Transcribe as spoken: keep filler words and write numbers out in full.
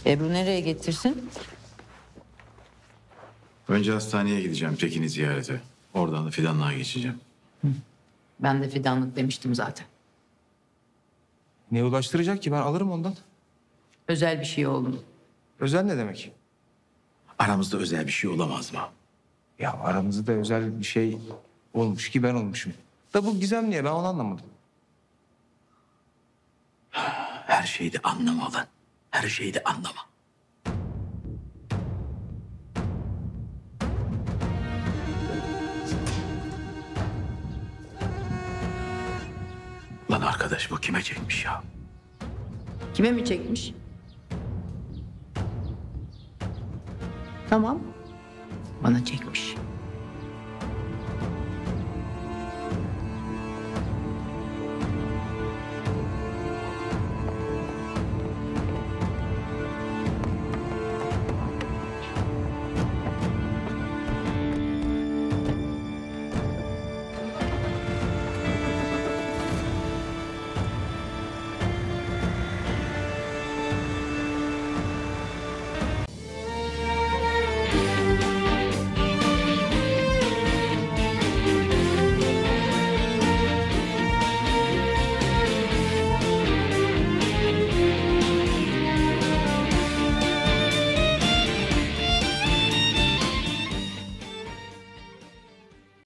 Ebru nereye getirsin? Önce hastaneye gideceğim Tekin'i ziyarete. Oradan da Fidanlığa geçeceğim. Ben de fidanlık demiştim zaten. Ne ulaştıracak ki? Ben alırım ondan. Özel bir şey oğlum. Özel ne demek? Aramızda özel bir şey olamaz mı? Ya aramızda özel bir şey olmuş ki ben olmuşum. Da bu gizem niye? Ben onu anlamadım. Her şeyi de anlamalı. Her şeyi de anlama. Lan arkadaş bu kime çekmiş ya? Kime mi çekmiş? Tamam. Bana çekmiş.